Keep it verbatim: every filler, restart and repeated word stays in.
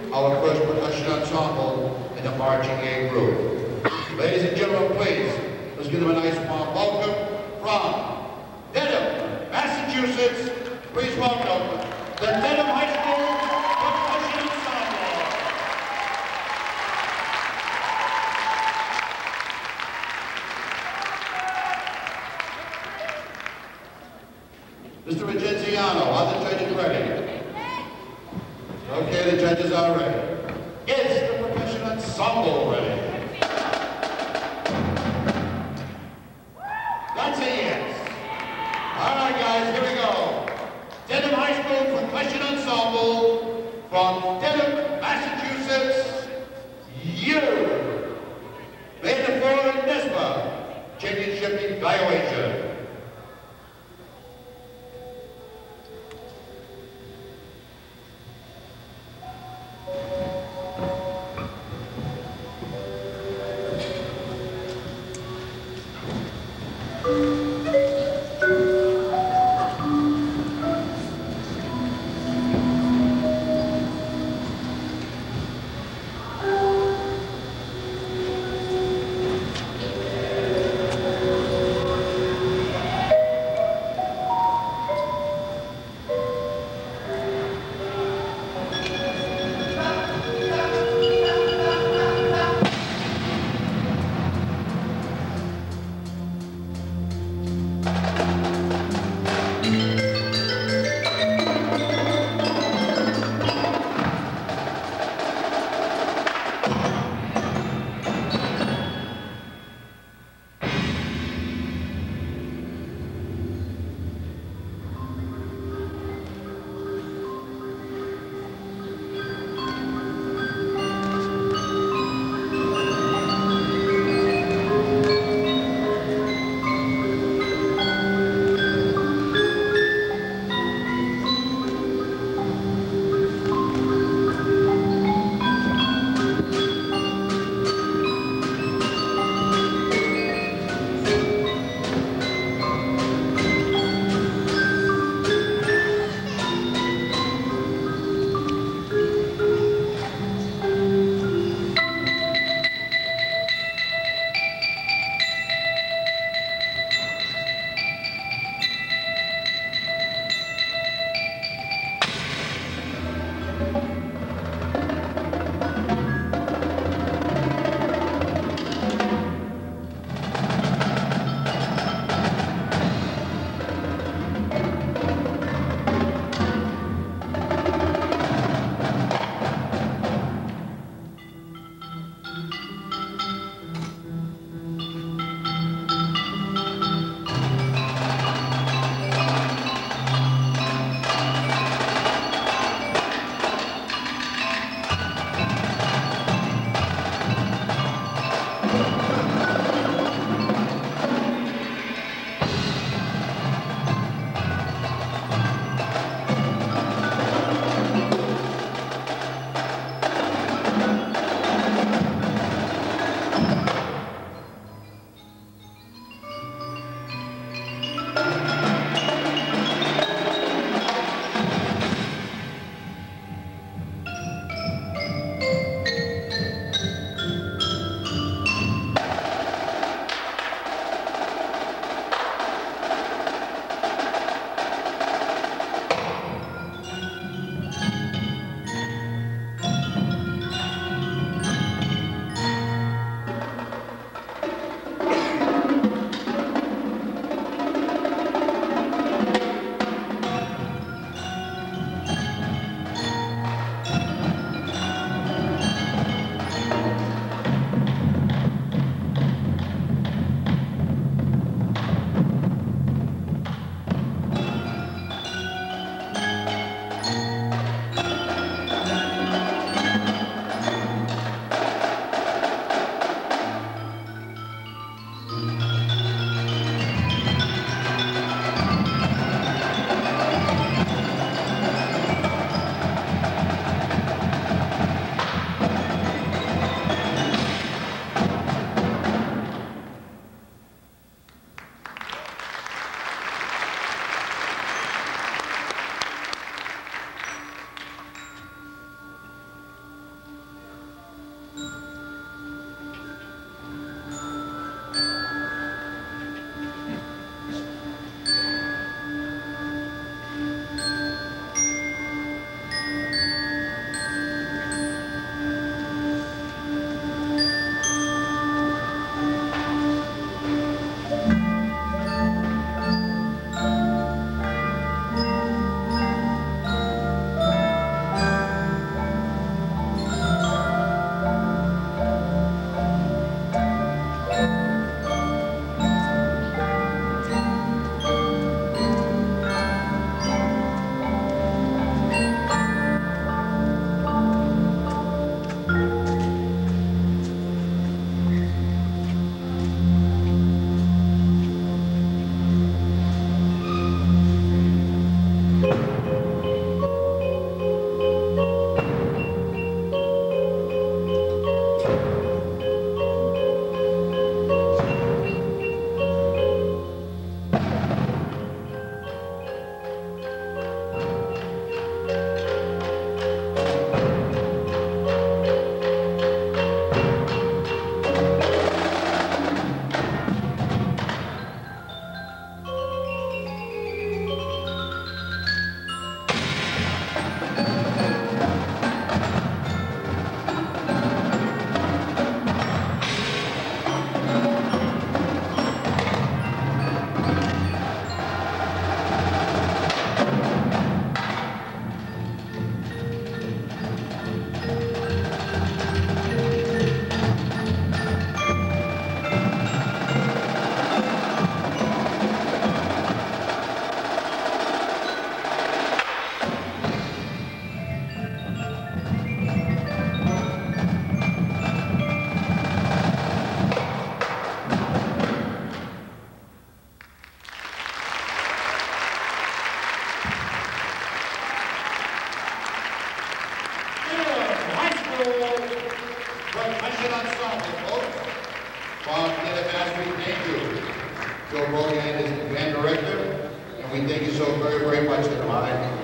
our first percussion ensemble in the marching A group. Ladies and gentlemen, please, let's give them a nice warm welcome from Dedham, Massachusetts. Please welcome the Dedham High School Percussion Ensemble. Mister Regenziano, are the judges ready? Okay, the judges are ready. Is the Percussion Ensemble ready? That's a yes. All right, guys, here we go. Dedham High School Percussion Ensemble from Dedham, Massachusetts. You. Made the floor in NISBA Championship evaluation. you. Joe Bogan is the band director, and we thank you so very, very much.